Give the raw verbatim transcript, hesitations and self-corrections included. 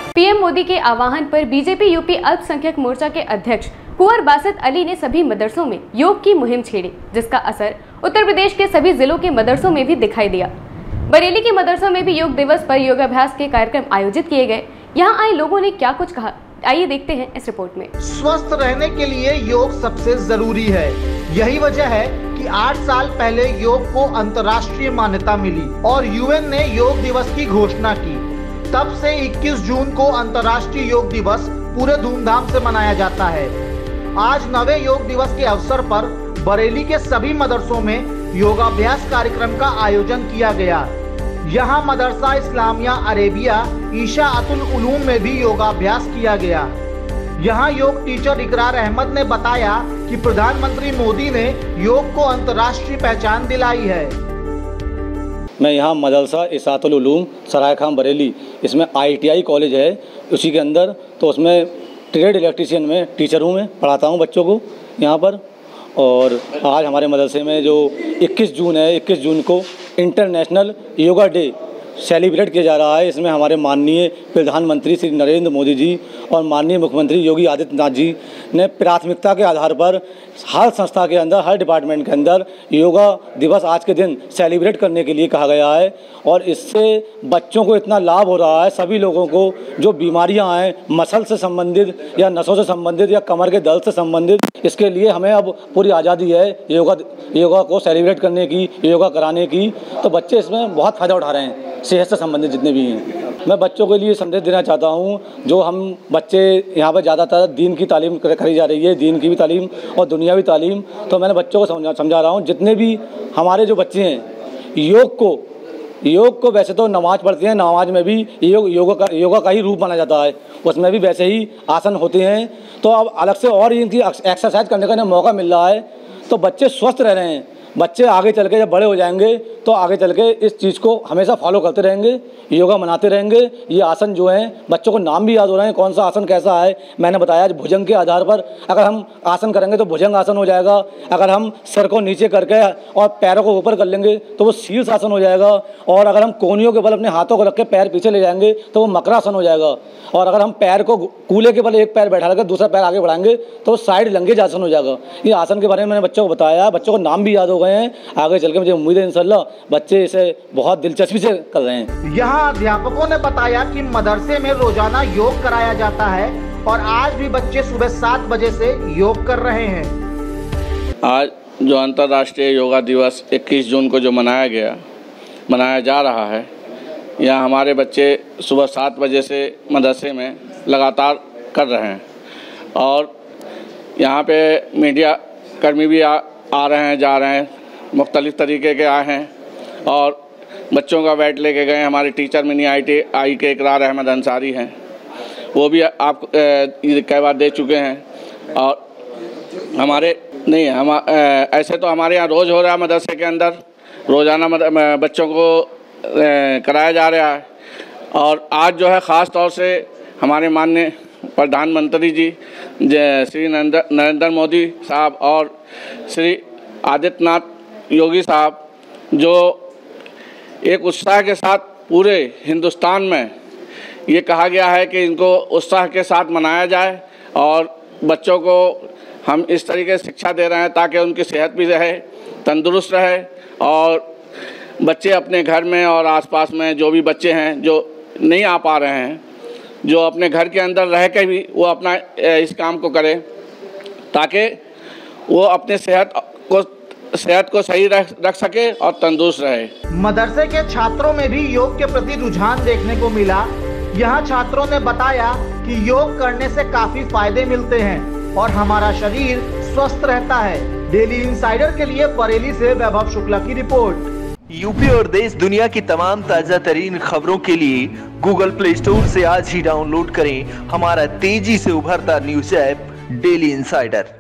PM Modi के आह्वान पर बीजेपी यूपी अल्पसंख्यक मोर्चा के अध्यक्ष कुंवर बासत अली ने सभी मदरसों में योग की मुहिम छेड़ी, जिसका असर उत्तर प्रदेश के सभी जिलों के मदरसों में भी दिखाई दिया। बरेली के मदरसों में भी योग दिवस पर योगाभ्यास के कार्यक्रम आयोजित किए गए। यहाँ आए लोगों ने क्या कुछ कहा, आइए देखते हैं इस रिपोर्ट में। स्वस्थ रहने के लिए योग सबसे जरूरी है। यही वजह है कि आठ साल पहले योग को अंतर्राष्ट्रीय मान्यता मिली और यूएन ने योग दिवस की घोषणा की। तब से इक्कीस जून को अंतर्राष्ट्रीय योग दिवस पूरे धूमधाम से मनाया जाता है। आज नवे योग दिवस के अवसर पर बरेली के सभी मदरसों में योगाभ्यास कार्यक्रम का आयोजन किया गया। यहाँ मदरसा इस्लामिया अरेबिया ईशा अतुल उलूम में भी योगाभ्यास किया गया। यहाँ योग टीचर इकरार अहमद ने बताया कि प्रधानमंत्री मोदी ने योग को अंतर्राष्ट्रीय पहचान दिलाई है। मैं यहाँ मदरसा इसातुल उलूम सराय खां बरेली, इसमें आईटीआई कॉलेज है, उसी के अंदर, तो उसमें ट्रेड इलेक्ट्रीशियन में टीचर हूँ, मैं पढ़ाता हूँ बच्चों को यहाँ पर। और आज हमारे मदरसे में जो इक्कीस जून है, इक्कीस जून को इंटरनेशनल योगा डे सेलिब्रेट किया जा रहा है। इसमें हमारे माननीय प्रधानमंत्री श्री नरेंद्र मोदी जी और माननीय मुख्यमंत्री योगी आदित्यनाथ जी ने प्राथमिकता के आधार पर हर संस्था के अंदर, हर डिपार्टमेंट के अंदर योगा दिवस आज के दिन सेलिब्रेट करने के लिए कहा गया है। और इससे बच्चों को इतना लाभ हो रहा है, सभी लोगों को जो बीमारियां हैं मसल से संबंधित या नसों से संबंधित या कमर के दर्द से संबंधित, इसके लिए हमें अब पूरी आज़ादी है योगा योगा को सेलिब्रेट करने की, योगा कराने की। तो बच्चे इसमें बहुत फ़ायदा उठा रहे हैं, सेहत से संबंधित जितने भी हैं। मैं बच्चों के लिए संदेश देना चाहता हूँ, जो हम बच्चे यहाँ पर ज़्यादातर दीन की तालीम करी जा रही है, दीन की भी तालीम और दुनियावी तालीम। तो मैंने बच्चों को समझा समझा रहा हूँ, जितने भी हमारे जो बच्चे हैं योग को योग को वैसे तो नमाज पढ़ते हैं, नमाज में भी योग योगा का योगा का ही रूप माना जाता है, उसमें भी वैसे ही आसन होते हैं। तो अब अलग से और इनकी एक्सरसाइज करने का मौका मिल रहा है, तो बच्चे स्वस्थ रह रहे हैं। बच्चे आगे चल के जब बड़े हो जाएंगे तो आगे चल के इस चीज़ को हमेशा फॉलो करते रहेंगे, योगा मनाते रहेंगे। ये आसन जो हैं बच्चों को नाम भी याद हो रहे हैं, कौन सा आसन कैसा है। मैंने बताया भुजंग के आधार पर अगर हम आसन करेंगे तो भुजंग आसन हो जाएगा, अगर हम सर को नीचे करके और पैरों को ऊपर कर लेंगे तो वो शीर्ष आसन हो जाएगा, और अगर हम कोहनियों के बल अपने हाथों को रख के पैर पीछे ले जाएंगे तो वो मकरासन हो जाएगा, और अगर हम पैर को कूले के बल एक पैर बैठा कर दूसरा पैर आगे बढ़ाएंगे तो साइड लंगेज आसन हो जाएगा। ये आसन के बारे में मैंने बच्चों को बताया, बच्चों को नाम भी याद हो गए हैं। आगे चल के मुझे उम्मीद है इंशाल्लाह बच्चे इसे बहुत दिलचस्पी से कर रहे हैं। यहाँ अध्यापकों ने बताया कि मदरसे में रोजाना योग कराया जाता है और आज भी बच्चे सुबह सात बजे से योग कर रहे हैं। आज जो अंतर्राष्ट्रीय योगा दिवस इक्कीस जून को जो मनाया गया मनाया जा रहा है, यहाँ हमारे बच्चे सुबह सात बजे से मदरसे में लगातार कर रहे हैं, और यहाँ पे मीडिया कर्मी भी आ, आ रहे हैं, जा रहे हैं, मुख्तलिफ़ तरीके के आए हैं, और बच्चों का बैट लेके गए। हमारे teacher mini I T I के इकरार अहमद अंसारी हैं, वो भी आप कई बार दे चुके हैं। और हमारे नहीं हम ऐसे तो हमारे यहाँ रोज़ हो रहा है, मदरसे के अंदर रोज़ाना बच्चों को कराया जा रहा है। और आज जो है ख़ास तौर से हमारे माननीय प्रधानमंत्री जी श्री नरेंद्र नरेंद्र मोदी साहब और श्री आदित्यनाथ योगी साहब, जो एक उत्साह के साथ पूरे हिंदुस्तान में ये कहा गया है कि इनको उत्साह के साथ मनाया जाए, और बच्चों को हम इस तरीके से शिक्षा दे रहे हैं ताकि उनकी सेहत भी रहे, तंदुरुस्त रहे, और बच्चे अपने घर में और आसपास में जो भी बच्चे हैं जो नहीं आ पा रहे हैं, जो अपने घर के अंदर रह के भी वो अपना इस काम को करें ताकि वो अपने सेहत को सेहत को सही रख, रख सके और तंदुरुस्त रहे। मदरसे के छात्रों में भी योग के प्रति रुझान देखने को मिला। यहाँ छात्रों ने बताया कि योग करने से काफी फायदे मिलते हैं और हमारा शरीर स्वस्थ रहता है। डेली इंसाइडर के लिए बरेली से वैभव शुक्ला की रिपोर्ट। यूपी और देश दुनिया की तमाम ताजा तरीन खबरों के लिए गूगल प्ले स्टोर से आज ही डाउनलोड करें हमारा तेजी से उभरता न्यूज ऐप डेली इंसाइडर।